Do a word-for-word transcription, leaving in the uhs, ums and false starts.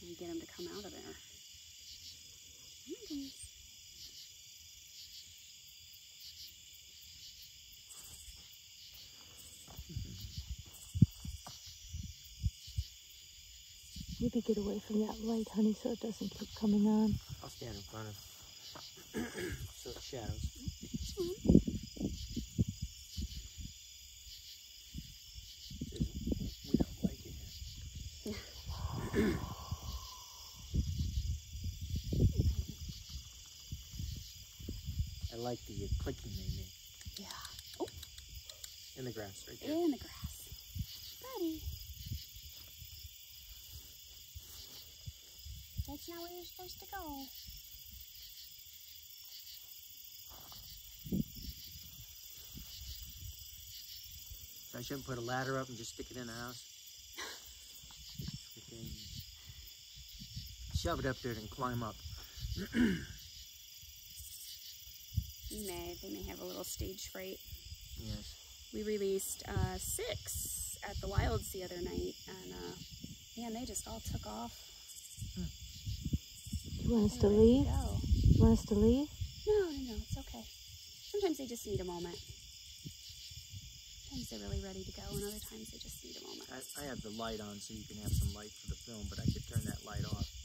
and get him to come out of there. Oh my goodness. Maybe get away from that light, honey, so it doesn't keep coming on. I'll stand in front of so the shadows. We don't like it here. I like the uh, clicking they make. Yeah. Oh. In the grass right there. In the grass. Buddy. That's not where you're supposed to go. So I shouldn't put a ladder up and just stick it in the house. Shove it up there and climb up. You may. They may have a little stage fright. Yes. We released uh, six at the Wilds the other night, and uh, man, they just all took off. You want us to leave? You want us to leave? No, no, no, it's okay. Sometimes they just need a moment. Sometimes they're really ready to go, and other times they just need a moment. I, I have the light on so you can have some light for the film, but I could turn that light off.